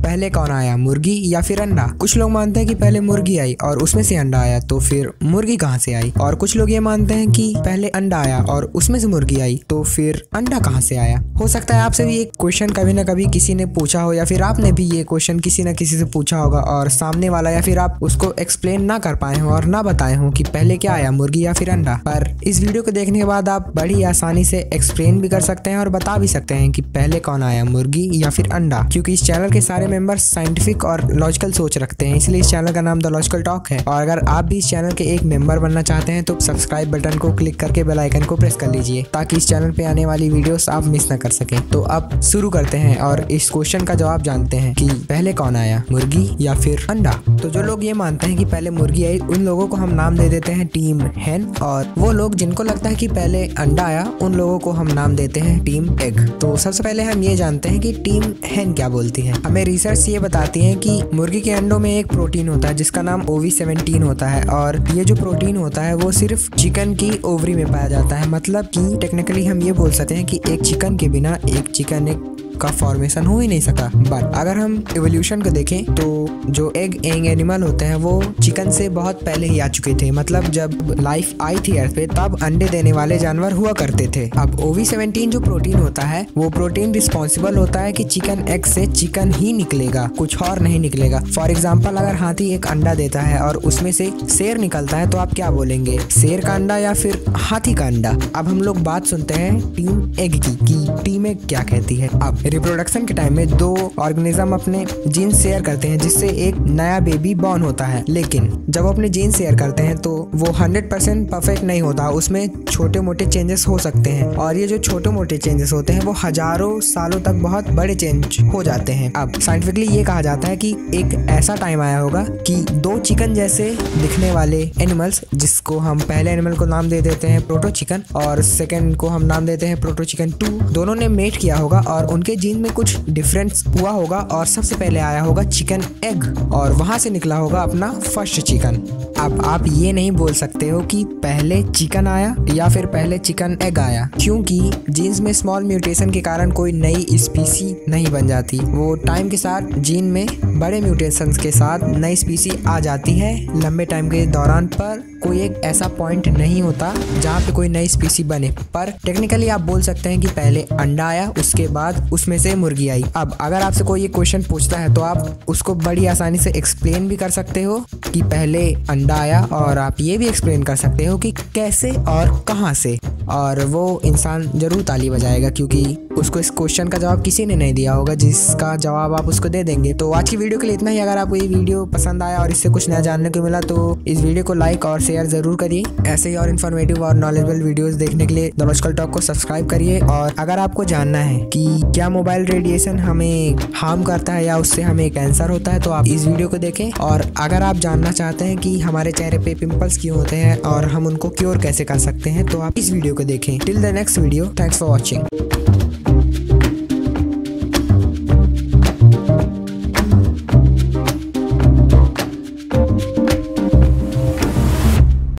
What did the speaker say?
पहले कौन आया, मुर्गी या फिर अंडा? कुछ लोग मानते हैं कि पहले मुर्गी आई और उसमें से अंडा आया, तो फिर मुर्गी कहाँ से आई? और कुछ लोग ये मानते हैं कि पहले अंडा आया और उसमें से मुर्गी आई, तो फिर अंडा कहाँ से आया? हो सकता है आपसे भी ये क्वेश्चन कभी ना कभी किसी ने पूछा हो, या फिर आपने भी ये क्वेश्चन किसी न किसी से पूछा होगा और सामने वाला या फिर आप उसको एक्सप्लेन ना कर पाए हो और ना बताए हो कि पहले क्या आया, मुर्गी या फिर अंडा। पर इस वीडियो को देखने के बाद आप बड़ी आसानी से एक्सप्लेन भी कर सकते हैं और बता भी सकते हैं कि पहले कौन आया, मुर्गी या फिर अंडा। क्योंकि इस चैनल के सारे मेंबर्स साइंटिफिक और लॉजिकल सोच रखते हैं, इसलिए इस चैनल का नाम द लॉजिकल टॉक है। और अगर आप भी इस चैनल के एक मेंबर बनना चाहते हैं तो सब्सक्राइब बटन को क्लिक करके बेल आइकन को प्रेस कर लीजिए, ताकि इस चैनल पे आने वाली वीडियोस आप मिस ना कर सकें। तो अब शुरू करते हैं और इस क्वेश्चन का जवाब जानते हैं कि पहले कौन आया, मुर्गी या फिर अंडा। तो जो लोग ये मानते हैं कि पहले मुर्गी आई, उन लोगों को हम नाम दे देते हैं टीम हेन, और वो लोग जिनको लगता है कि पहले अंडा आया, उन लोगों को हम नाम देते हैं टीम एग। तो सबसे पहले हम ये जानते हैं कि टीम हेन क्या बोलती है। हमें रिसर्च ये बताती है कि मुर्गी के अंडों में एक प्रोटीन होता है जिसका नाम OV17 होता है, और ये जो प्रोटीन होता है वो सिर्फ चिकन की ओवरी में पाया जाता है। मतलब कि टेक्निकली हम ये बोल सकते हैं कि एक चिकन के बिना एक चिकन एग का फॉर्मेशन हो ही नहीं सका। बट अगर हम एवोल्यूशन को देखें तो जो एग एनिमल होते हैं वो चिकन से बहुत पहले ही आ चुके थे। मतलब जब लाइफ आई थी अर्थ पे तब अंडे देने वाले जानवर हुआ करते थे। अब OV17 जो प्रोटीन होता है वो प्रोटीन रिस्पॉन्सिबल होता है कि चिकन एग से चिकन ही निकलेगा, कुछ और नहीं निकलेगा। फॉर एग्जाम्पल, अगर हाथी एक अंडा देता है और उसमें से शेर निकलता है तो आप क्या बोलेंगे, शेर का अंडा या फिर हाथी का अंडा? अब हम लोग बात सुनते हैं टीम एग की कि टीम एग क्या कहती है। अब रिप्रोडक्शन के टाइम में दो ऑर्गेनिज्म अपने जीन शेयर करते हैं जिससे एक नया बेबी बॉर्न होता है, लेकिन जब वो अपने जीन शेयर करते हैं तो वो 100% परफेक्ट नहीं होता, उसमें छोटे मोटे चेंजेस हो सकते हैं। और ये जो छोटे मोटे चेंजेस होते हैं वो हजारों सालों तक बहुत बड़े चेंज हो जाते हैं। अब साइंटिफिकली ये कहा जाता है कि एक ऐसा टाइम आया होगा कि दो चिकन जैसे दिखने वाले एनिमल्स, जिसको हम पहले एनिमल को नाम दे देते हैं प्रोटो चिकन और सेकेंड को हम नाम देते हैं प्रोटो चिकन 2, दोनों ने मेट किया होगा और उनके जीन में कुछ डिफरेंस हुआ होगा और सबसे पहले आया होगा चिकन एग और वहां से निकला होगा अपना फर्स्ट चिकन। अब आप ये नहीं बोल सकते हो कि पहले चिकन आया या फिर पहले चिकन एग आया, क्योंकि जीन्स में स्मॉल म्यूटेशन के कारण कोई नई स्पीसी नहीं बन जाती। वो टाइम के साथ जीन में बड़े म्यूटेशंस के साथ नई स्पीसी आ जाती है लंबे टाइम के दौरान, पर कोई एक ऐसा पॉइंट नहीं होता जहाँ पे कोई नई स्पीसी बने। पर टेक्निकली आप बोल सकते हैं कि पहले अंडा आया, उसके बाद उसमें से मुर्गी आई। अब अगर आपसे कोई ये क्वेश्चन पूछता है तो आप उसको बड़ी आसानी से एक्सप्लेन भी कर सकते हो कि पहले अंडा आया, और आप ये भी एक्सप्लेन कर सकते हो कि कैसे और कहाँ से, और वो इंसान जरूर ताली बजाएगा क्योंकि उसको इस क्वेश्चन का जवाब किसी ने नहीं दिया होगा जिसका जवाब आप उसको दे देंगे। तो आज की वीडियो के लिए इतना ही। अगर आपको ये वीडियो पसंद आया और इससे कुछ नया जानने को मिला तो इस वीडियो को लाइक और शेयर जरूर करिए। ऐसे ही और इन्फॉर्मेटिव और नॉलेजेबल वीडियोस देखने के लिए द लॉजिकल टॉक को सब्सक्राइब करिए। और अगर आपको जानना है कि क्या मोबाइल रेडिएशन हमें हार्म करता है या उससे हमें कैंसर होता है तो आप इस वीडियो को देखें। और अगर आप जानना चाहते हैं कि हमारे चेहरे पे पिंपल्स क्यों होते हैं और हम उनको क्योर कैसे कर सकते हैं तो आप इस वीडियो को देखें। Till the next video, thanks for watching.